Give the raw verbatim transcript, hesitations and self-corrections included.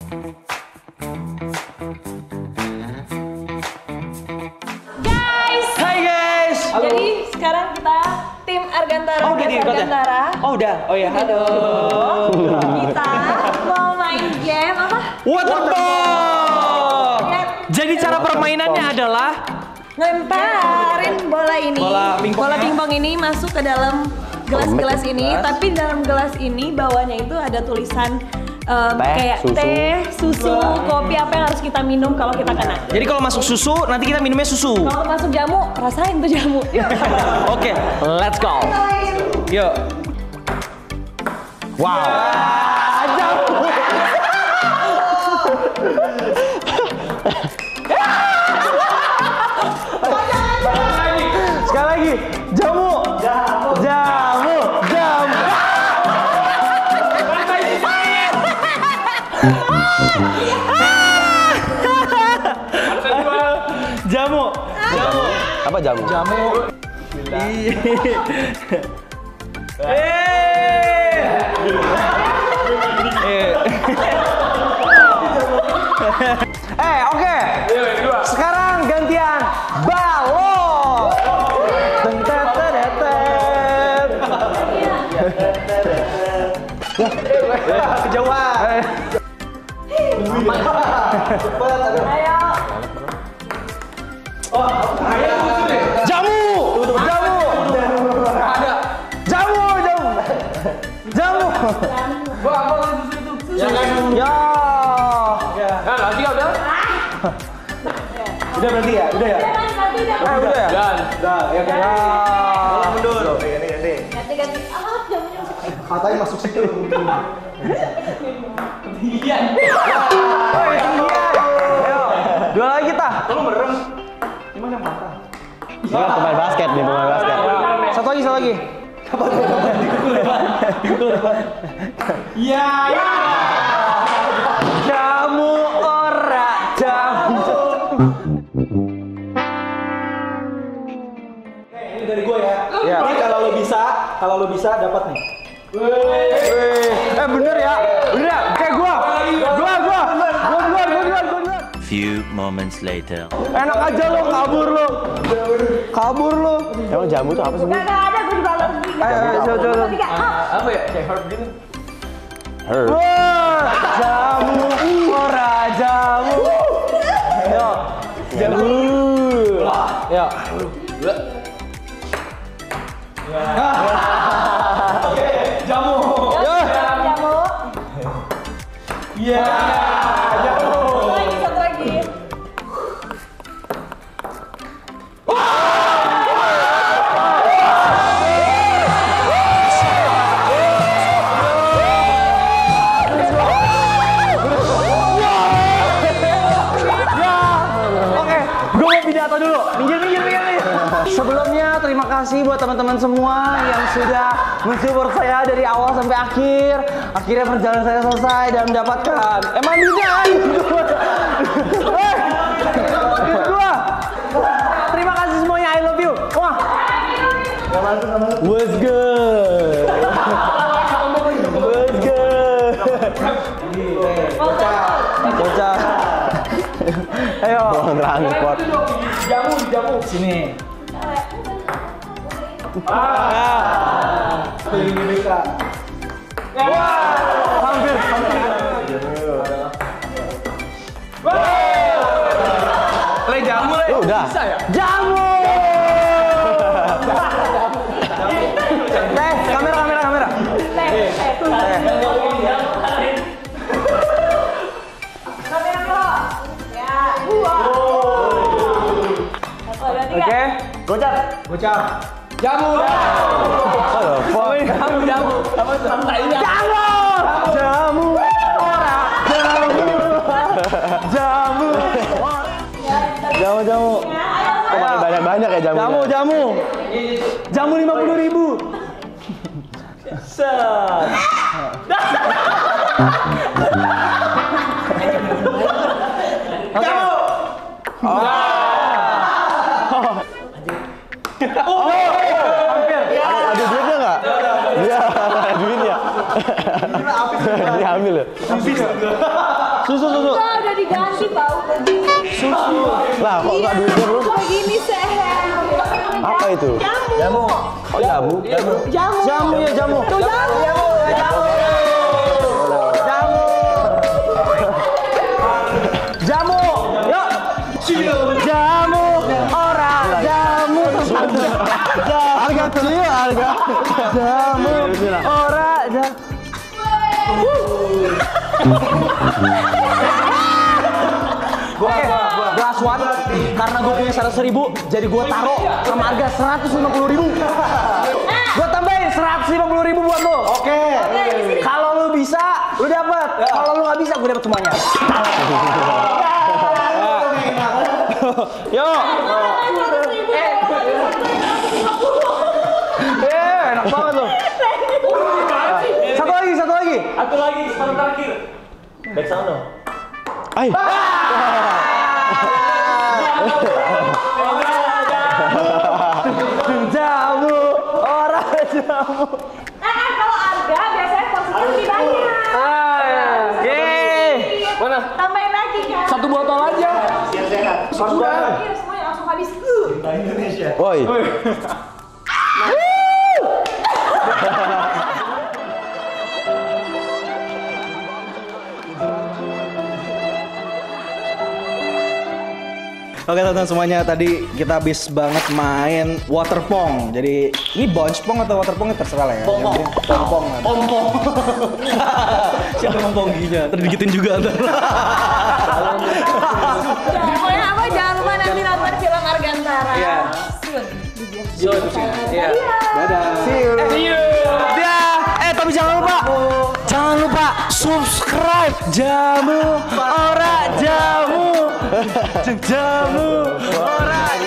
Guys. Hai guys. Halo. Jadi sekarang kita tim Argantara. Oh udah di Argantara. Oh udah. Oh ya. Halo. Kita mau main game apa? Waterball. Jadi cara permainannya adalah lemparin bola ini. Bola pingpong, bola pingpong ini masuk ke dalam gelas-gelas ini, tapi dalam gelas ini bawahnya itu ada tulisan um, teh, kayak susu. teh, susu, kopi apa yang harus kita minum kalau kita kena. jadi kalau masuk susu nanti kita minumnya susu. Kalau masuk jamu, rasain tuh jamu. Oke, let's go. Yuk. Wow. Jamu. Sekali lagi, jamu, jamu, jamu, jamu. Jamu, jamu. Apa jamu? Jamu. Eh, oke. Sekarang gantian balon. Tentetetetet. Kejauhan. Ayo. Jamu, jamu. Ada. Jamu, jamu. Jamu. Gua apa susu itu? Ya kan. Ya. Kan lagi udah. Udah berarti ya? Udah ya? Eh, udah ya? Dan. Udah, ya kan. Mundur. Ganti, ganti. Ganti-ganti. Ah, jamunya. Katanya masuk situ. Iya. Oh iya. Ayo. Dua lagi kita. Tolong merem. Gimana yang patah? Ini pemain basket nih, pemain basket. Satu lagi, satu lagi. Apa tuh? Iya, iya. Jamu ora jamu. Ini dari gue ya. Ya. Ini kalau lo bisa, kalau lo bisa dapat nih. Wih. Eh bener ya? Bener ya? Kayak gua. Gua, gua. Gua, gua, gua, gua, gua, gua. Few moments later. Enak aja lo, kabur lo. Kabur lo. Emang jamu tuh apa sih? Gak ada, gue juga belum. Ayo, ayo, coba, coba. Apa ya? Kayak herb gitu. Herb. Wah, jamu ora jamu. Yo. Jamu. Yo. Oke, jamu. Yo. Jamu. Iya. Jamu. Satu lagi, satu lagi. Gue mau pidato dulu. Minggir, minggir, minggir, minggir. Sebelumnya terima kasih buat teman-teman semua yang sudah mensupport saya dari awal sampai akhir. Akhirnya perjalanan saya selesai dan mendapatkan. Eh mandinya, eh, duit gua. Terima kasih semuanya. I love you. Wah. What's good? What's good? Bocah. Ayo. Transport. Jamu, jamu. Sini. Ah. Ini bisa. Wah, hampir, hampir. Le jamu le. Ya udah. Bisa ya? Jamu. Teh, kamera, kamera, kamera. Teh, teh. Kamera lo. Ya. Satu, dua, tiga. Oke. Gocap. Gocap. Jamu. Jamu, jamu, jamu. Apa tuh? Jamu. Jamu. Ora. Jamu. Jamu. Jamu, jamu. Kok makin banyak-banyak ya jamu? Jamu, jamu. Jamu lima puluh ribu. Set. Jamu. Oh. Hampir. Ada duitnya nggak? Iya, ada duitnya. Diambil ya. Susu, susu. Enggak, udah diganti bau tadi. Susu. Lah, kok Iya, nggak duitnya bro? kayak gini seher. Apa itu? Jamu. Oh jamu? Jamu. Jamu. Jamu ya jamu. Tuh jamu. Jamu. Jamu. Jamu. Yuk. Jamu. Ora jamu. Harga kecil, harga. Jamu. Ora jamu. Oke, last one. Karena gue punya seratus ribu, jadi gue taruh sama harga seratus lima puluh ribu. Gue tambahin seratus lima puluh ribu buat lo. Oke. Kalau lo bisa, lo dapet. Kalau lo nggak bisa, gue dapet semuanya. Yo. Eh, enak banget lo. Satu lagi, satu lagi. Satu lagi, satu terakhir. Back sound dong. Ay. Jamu, orang jamu. Nah, kalau harga biasanya porsinya lebih banyak. Ah, ya. Yeay. Mana? Tambahin lagi kan. Satu botol aja. Sudah. Iya, semuanya langsung habis. Uh. Woi. Oke teman-teman semuanya, tadi kita habis banget main water pong. Jadi ini bounce pong atau water pong terserah lah ya. Pong pong. Pong pong. Pong pong. Siapa ngomong pongginya? Terdikitin juga ntar. Pokoknya apa jangan lupa nanti nonton film Argantara. Iya. Soon. Iya. Dadah. See you. See you. Ya. Eh tapi jangan lupa. Jangan lupa subscribe Jamu Ora Jamu. Jamu Ora